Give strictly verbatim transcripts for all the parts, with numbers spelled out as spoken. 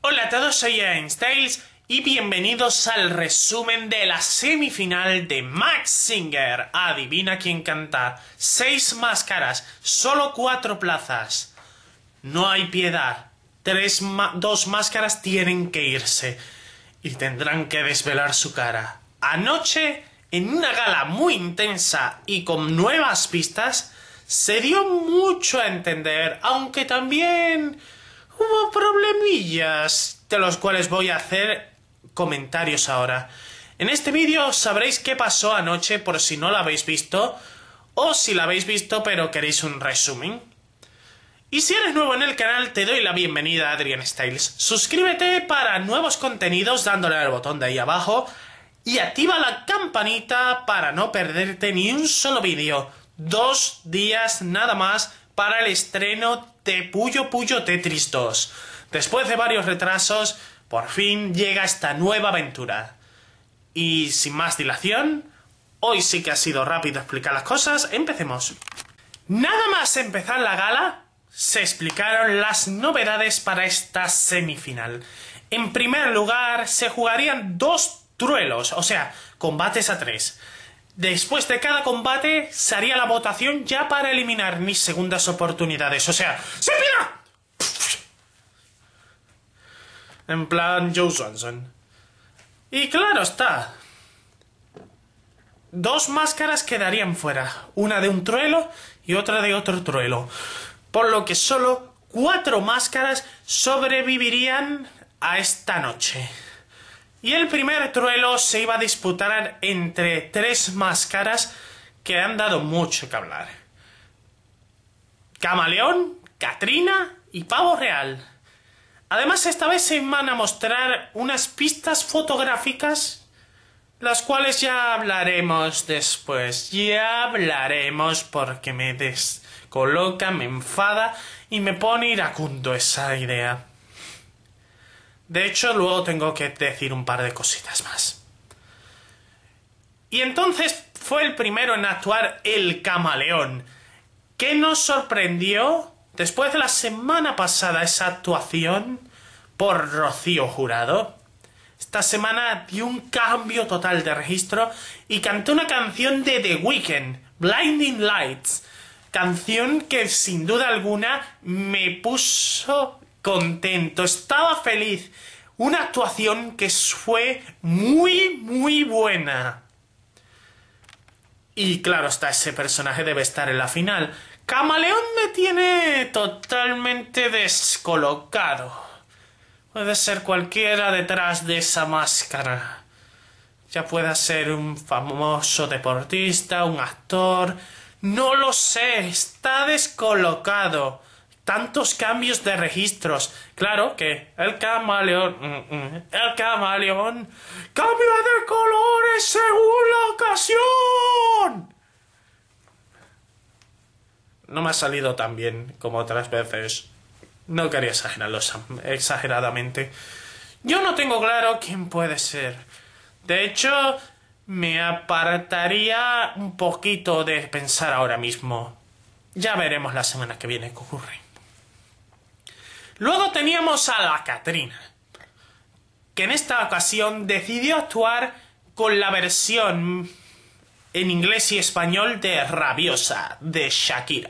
Hola a todos, soy Styles y bienvenidos al resumen de la semifinal de Masked Singer. Adivina quién canta. Seis máscaras, solo cuatro plazas. No hay piedad. Tres ma- dos máscaras tienen que irse y tendrán que desvelar su cara. Anoche, en una gala muy intensa y con nuevas pistas, se dio mucho a entender, aunque también hubo problemillas, de los cuales voy a hacer comentarios ahora. En este vídeo sabréis qué pasó anoche por si no lo habéis visto, o si lo habéis visto pero queréis un resumen. Y si eres nuevo en el canal, te doy la bienvenida a Adrian Styles. Suscríbete para nuevos contenidos dándole al botón de ahí abajo y activa la campanita para no perderte ni un solo vídeo. Dos días nada más para el estreno de Puyo Puyo Tetris dos. Después de varios retrasos, por fin llega esta nueva aventura. Y sin más dilación, hoy sí que ha sido rápido explicar las cosas, empecemos. Nada más empezar la gala, se explicaron las novedades para esta semifinal. En primer lugar, se jugarían dos duelos, o sea, combates a tres. Después de cada combate, se haría la votación ya para eliminar mis segundas oportunidades, o sea, ¡se pira! En plan Joe Swanson. Y claro está, dos máscaras quedarían fuera, una de un truelo y otra de otro truelo, por lo que solo cuatro máscaras sobrevivirían a esta noche. Y el primer truelo se iba a disputar entre tres máscaras que han dado mucho que hablar: Camaleón, Catrina y Pavo Real. Además, esta vez se van a mostrar unas pistas fotográficas, las cuales ya hablaremos después. Ya hablaremos porque me descoloca, me enfada y me pone iracundo esa idea. De hecho, luego tengo que decir un par de cositas más. Y entonces fue el primero en actuar el Camaleón, que nos sorprendió después de la semana pasada esa actuación por Rocío Jurado. Esta semana dio un cambio total de registro y cantó una canción de The Weeknd, Blinding Lights, canción que sin duda alguna me puso contento, estaba feliz. Una actuación que fue muy, muy buena. Y claro está, ese personaje debe estar en la final. Camaleón me tiene totalmente descolocado. Puede ser cualquiera detrás de esa máscara. Ya pueda ser un famoso deportista, un actor. No lo sé, está descolocado. Tantos cambios de registros. Claro que el camaleón... Mm, mm, el camaleón cambia de colores según la ocasión. No me ha salido tan bien como otras veces. No quería exagerarlo exageradamente. Yo no tengo claro quién puede ser. De hecho, me apartaría un poquito de pensar ahora mismo. Ya veremos la semana que viene qué ocurre. Luego teníamos a la Catrina, que en esta ocasión decidió actuar con la versión en inglés y español de Rabiosa, de Shakira.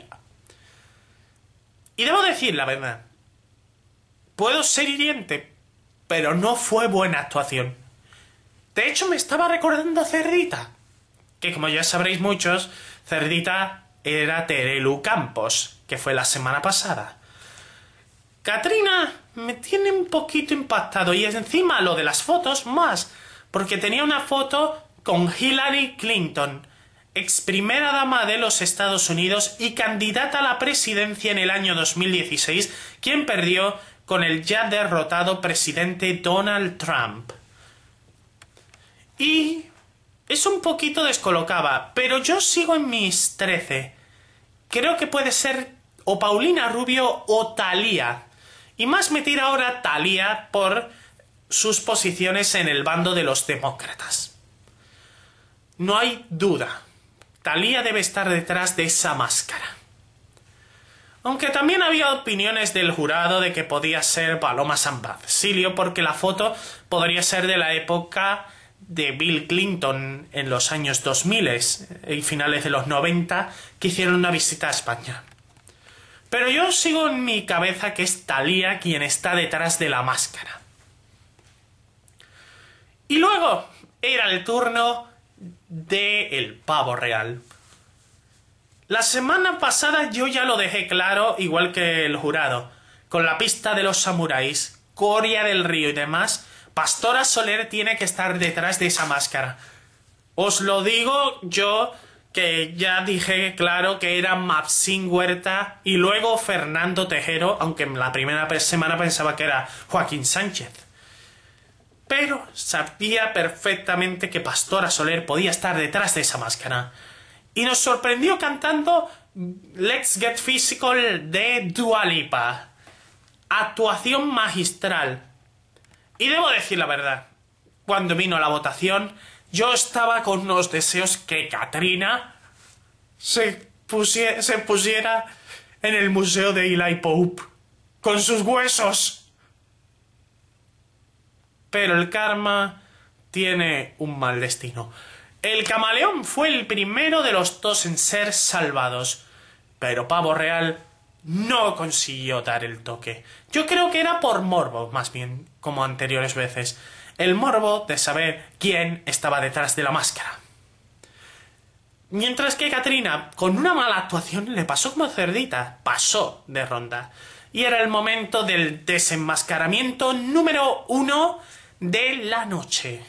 Y debo decir la verdad, puedo ser hiriente, pero no fue buena actuación. De hecho, me estaba recordando a Cerdita, que como ya sabréis muchos, Cerdita era Terelu Campos, que fue la semana pasada. Catrina me tiene un poquito impactado, y encima lo de las fotos más, porque tenía una foto con Hillary Clinton, ex primera dama de los Estados Unidos y candidata a la presidencia en el año dos mil dieciséis, quien perdió con el ya derrotado presidente Donald Trump. Y es un poquito descolocada, pero yo sigo en mis trece. Creo que puede ser o Paulina Rubio o Thalía. Y más me tira ahora Thalía por sus posiciones en el bando de los demócratas. No hay duda. Thalía debe estar detrás de esa máscara. Aunque también había opiniones del jurado de que podía ser Paloma San Basilio porque la foto podría ser de la época de Bill Clinton en los años dos mil y finales de los noventa, que hicieron una visita a España. Pero yo sigo en mi cabeza que es Thalía quien está detrás de la máscara. Y luego era el turno de el pavo real. La semana pasada yo ya lo dejé claro, igual que el jurado, con la pista de los samuráis, Coria del Río y demás. Pastora Soler tiene que estar detrás de esa máscara. Os lo digo yo, que ya dije claro que era Maxim Huerta y luego Fernando Tejero, aunque en la primera semana pensaba que era Joaquín Sánchez. Pero sabía perfectamente que Pastora Soler podía estar detrás de esa máscara. Y nos sorprendió cantando Let's Get Physical de Dua Lipa. Actuación magistral. Y debo decir la verdad, cuando vino la votación, yo estaba con unos deseos que Katrina se pusiera, se pusiera en el museo de Eli Pope, con sus huesos. Pero el karma tiene un mal destino. El camaleón fue el primero de los dos en ser salvados, pero Pavo Real no consiguió dar el toque. Yo creo que era por morbo, más bien, como anteriores veces. El morbo de saber quién estaba detrás de la máscara. Mientras que Katrina, con una mala actuación, le pasó como cerdita. Pasó de ronda. Y era el momento del desenmascaramiento número uno de la noche.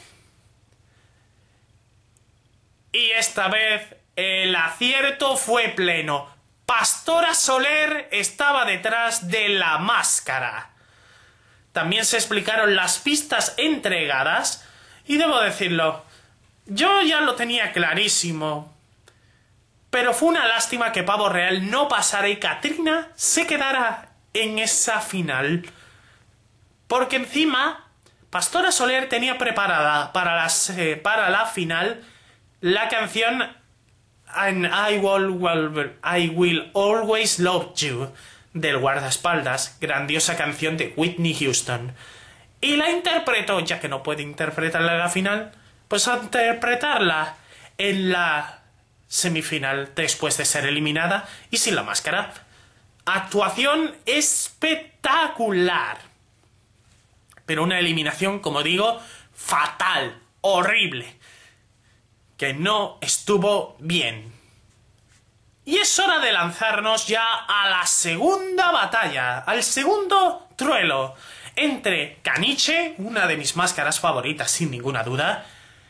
Y esta vez el acierto fue pleno. Pastora Soler estaba detrás de la máscara. También se explicaron las pistas entregadas y debo decirlo, yo ya lo tenía clarísimo. Pero fue una lástima que Pavo Real no pasara y Katrina se quedara en esa final. Porque encima, Pastora Soler tenía preparada para, las, eh, para la final la canción And I will, will, I will Always Love You del guardaespaldas, grandiosa canción de Whitney Houston. Y la interpretó, ya que no puede interpretarla en la final, pues a interpretarla en la semifinal después de ser eliminada y sin la máscara. Actuación espectacular. Pero una eliminación, como digo, fatal, horrible, que no estuvo bien. Y es hora de lanzarnos ya a la segunda batalla, al segundo duelo, entre Caniche, una de mis máscaras favoritas sin ninguna duda,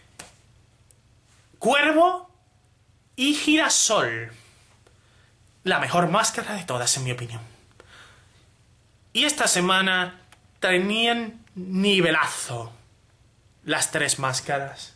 Cuervo y Girasol, la mejor máscara de todas en mi opinión. Y esta semana tenían nivelazo las tres máscaras.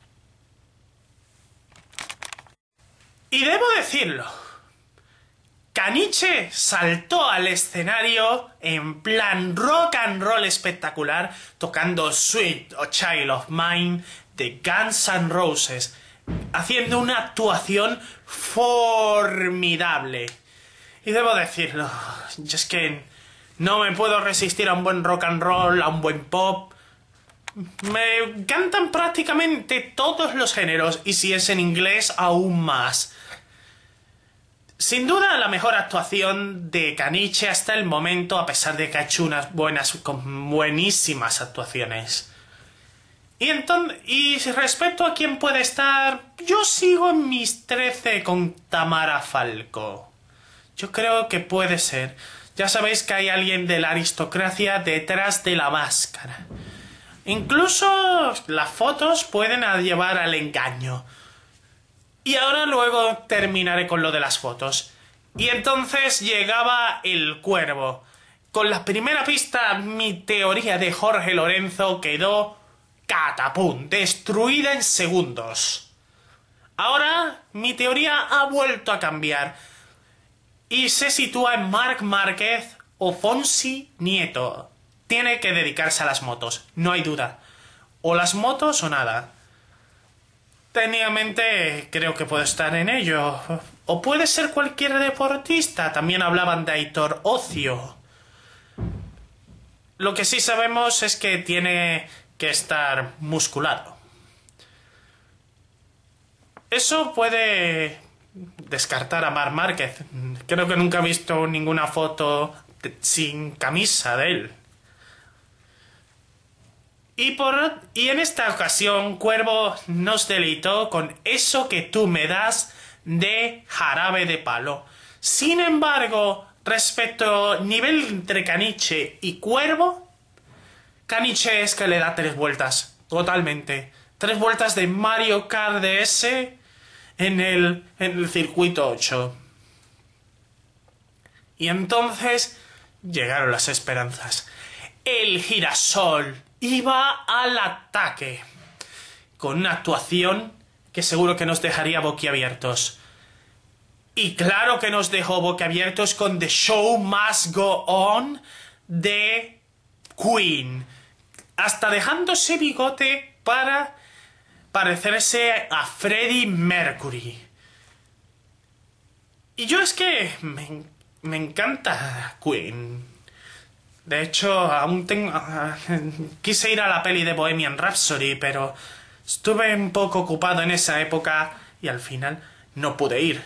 Y debo decirlo, Caniche saltó al escenario en plan rock and roll espectacular, tocando Sweet Child of Mine de Guns N' Roses, haciendo una actuación formidable. Y debo decirlo, yo es que no me puedo resistir a un buen rock and roll, a un buen pop. Me encantan prácticamente todos los géneros, y si es en inglés, aún más. Sin duda la mejor actuación de Caniche hasta el momento, a pesar de que ha hecho unas buenas, con buenísimas actuaciones. Y, entonces, y respecto a quién puede estar, yo sigo en mis trece con Tamara Falco. Yo creo que puede ser. Ya sabéis que hay alguien de la aristocracia detrás de la máscara. Incluso las fotos pueden llevar al engaño. Y ahora luego terminaré con lo de las fotos. Y entonces llegaba el Cuervo. Con la primera pista, mi teoría de Jorge Lorenzo quedó catapum, destruida en segundos. Ahora mi teoría ha vuelto a cambiar. Y se sitúa en Marc Márquez o Fonsi Nieto. Tiene que dedicarse a las motos, no hay duda. O las motos o nada. Técnicamente creo que puedo estar en ello. O puede ser cualquier deportista. También hablaban de Aitor Ocio. Lo que sí sabemos es que tiene que estar musculado. Eso puede descartar a Marc Márquez. Creo que nunca he visto ninguna foto de, sin camisa de él. Y, por, y en esta ocasión, Cuervo nos deleitó con Eso que tú me das de Jarabe de Palo. Sin embargo, respecto al nivel entre Caniche y Cuervo, Caniche es que le da tres vueltas, totalmente. Tres vueltas de Mario Kart D S en el, en el circuito ocho. Y entonces llegaron las esperanzas. El girasol iba al ataque, con una actuación que seguro que nos dejaría boquiabiertos. Y claro que nos dejó boquiabiertos con The Show Must Go On de Queen, hasta dejándose bigote para parecerse a Freddie Mercury. Y yo es que me, me encanta Queen. De hecho, aún tengo... quise ir a la peli de Bohemian Rhapsody, pero estuve un poco ocupado en esa época y al final no pude ir.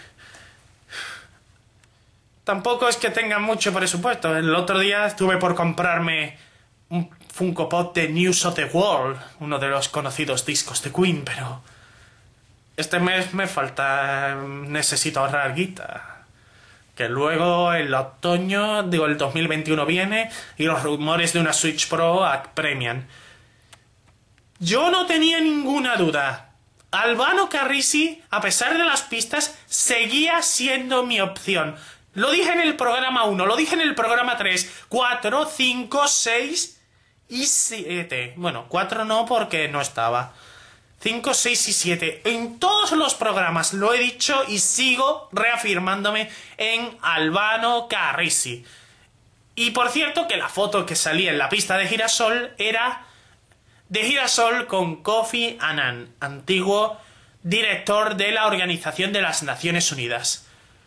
Tampoco es que tenga mucho presupuesto. El otro día estuve por comprarme un Funko Pop de News of the World, uno de los conocidos discos de Queen, pero este mes me falta... necesito ahorrar guita. Que luego el otoño, digo, el dos mil veintiuno viene y los rumores de una Switch Pro apremian. Yo no tenía ninguna duda. Albano Carrisi, a pesar de las pistas, seguía siendo mi opción. Lo dije en el programa uno, lo dije en el programa tres, cuatro, cinco, seis y siete. Bueno, cuatro no porque no estaba. cinco, seis y siete. En todos los programas lo he dicho y sigo reafirmándome en Albano Carrisi. Y por cierto que la foto que salía en la pista de girasol era de girasol con Kofi Annan, antiguo director de la Organización de las Naciones Unidas.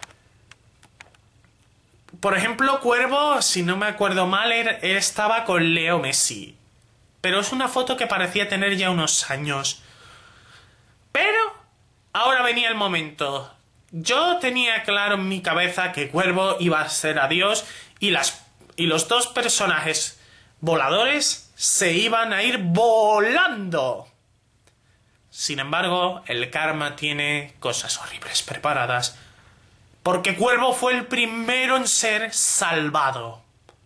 Por ejemplo, Cuervo, si no me acuerdo mal, él estaba con Leo Messi. Pero es una foto que parecía tener ya unos años. Pero ahora venía el momento. Yo tenía claro en mi cabeza que Cuervo iba a ser adiós y, las, y los dos personajes voladores se iban a ir volando. Sin embargo, el karma tiene cosas horribles preparadas. Porque Cuervo fue el primero en ser salvado.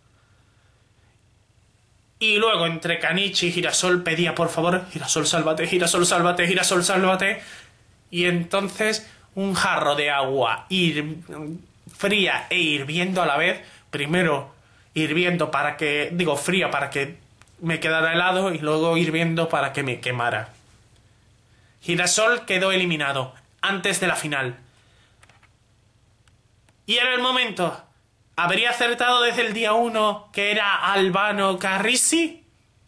Y luego entre Caniche y Girasol pedía por favor, Girasol sálvate, Girasol sálvate, Girasol sálvate. Y entonces un jarro de agua hir... fría e hirviendo a la vez. Primero hirviendo para que, digo fría para que me quedara helado y luego hirviendo para que me quemara. Girasol quedó eliminado antes de la final. Y era el momento. ¿Habría acertado desde el día uno que era Albano Carrisi?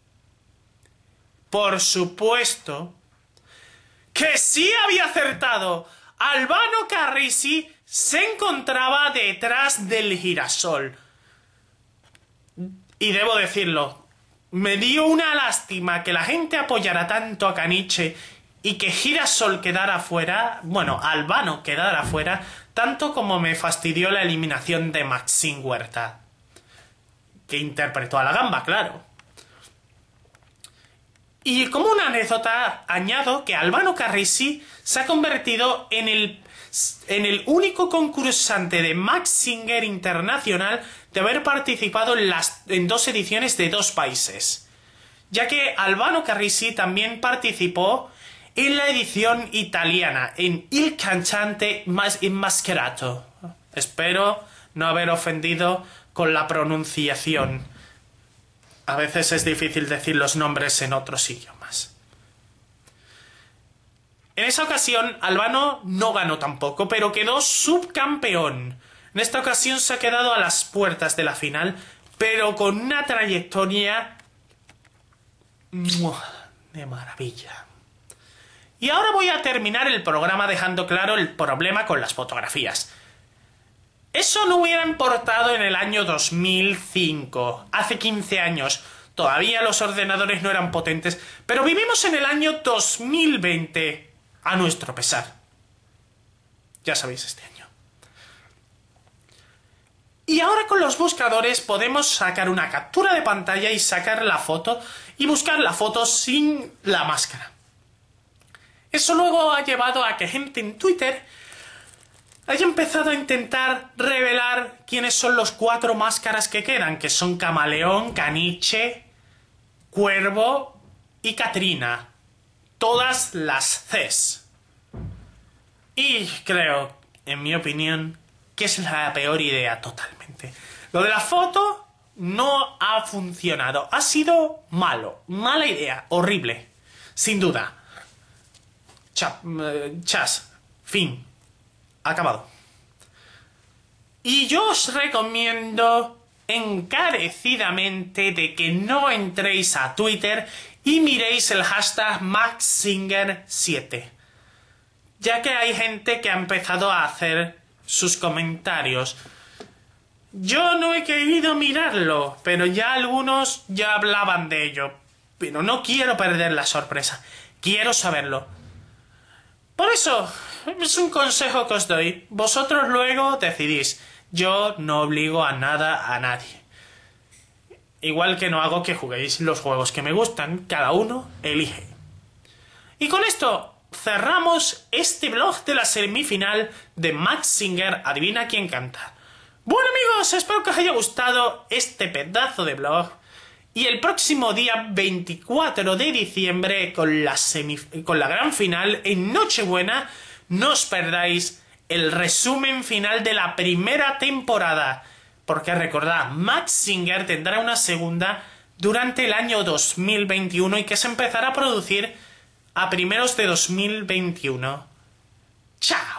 Por supuesto que sí había acertado. Albano Carrisi se encontraba detrás del girasol. Y debo decirlo, me dio una lástima que la gente apoyara tanto a Caniche y que Girasol quedara fuera, bueno, Albano quedara fuera, tanto como me fastidió la eliminación de Maxine Huerta, que interpretó a la gamba, claro. Y como una anécdota, añado que Albano Carrisi se ha convertido en el, en el único concursante de Max Singer internacional de haber participado en, las, en dos ediciones de dos países, ya que Albano Carrisi también participó en la edición italiana, en Il Cantante Mascherato. Espero no haber ofendido con la pronunciación. A veces es difícil decir los nombres en otros idiomas. En esa ocasión, Albano no ganó tampoco, pero quedó subcampeón. En esta ocasión se ha quedado a las puertas de la final, pero con una trayectoria de maravilla. Y ahora voy a terminar el programa dejando claro el problema con las fotografías. Eso no hubiera importado en el año dos mil cinco, hace quince años. Todavía los ordenadores no eran potentes, pero vivimos en el año dos mil veinte, a nuestro pesar. Ya sabéis, este año. Y ahora con los buscadores podemos sacar una captura de pantalla y sacar la foto y buscar la foto sin la máscara. Eso luego ha llevado a que gente en Twitter haya empezado a intentar revelar quiénes son los cuatro máscaras que quedan, que son Camaleón, Caniche, Cuervo y Catrina. Todas las Cs. Y creo, en mi opinión, que es la peor idea totalmente. Lo de la foto no ha funcionado. Ha sido malo. Mala idea. Horrible. Sin duda. Cha, uh, chas. Fin. Acabado. Y yo os recomiendo encarecidamente de que no entréis a Twitter y miréis el hashtag Max Singer siete. Ya que hay gente que ha empezado a hacer sus comentarios. Yo no he querido mirarlo, pero ya algunos ya hablaban de ello. Pero no quiero perder la sorpresa. Quiero saberlo. Por eso, es un consejo que os doy. Vosotros luego decidís. Yo no obligo a nada a nadie. Igual que no hago que juguéis los juegos que me gustan. Cada uno elige. Y con esto cerramos este blog de la semifinal de Max Singer, Adivina quién canta. Bueno amigos, espero que os haya gustado este pedazo de blog. Y el próximo día veinticuatro de diciembre, con la, semif- con la gran final, en Nochebuena, no os perdáis el resumen final de la primera temporada. Porque recordad, Max Singer tendrá una segunda durante el año dos mil veintiuno y que se empezará a producir a primeros de dos mil veintiuno. ¡Chao!